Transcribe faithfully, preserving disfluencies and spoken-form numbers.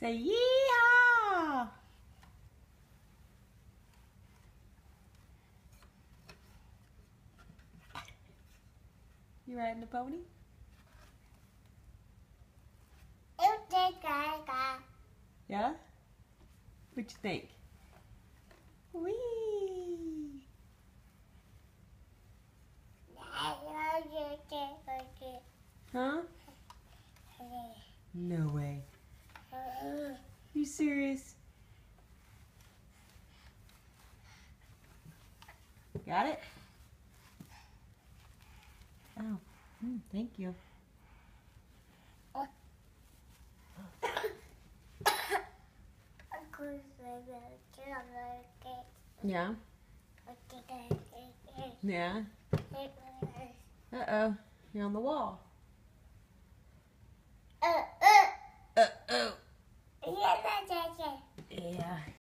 Say yeehaw! You riding the pony? Yeah? What you think? Whee! Huh? No way. You serious? Got it? Oh, mm, thank you. Yeah? Yeah? Uh-oh. You're on the wall. Uh-oh. Yeah.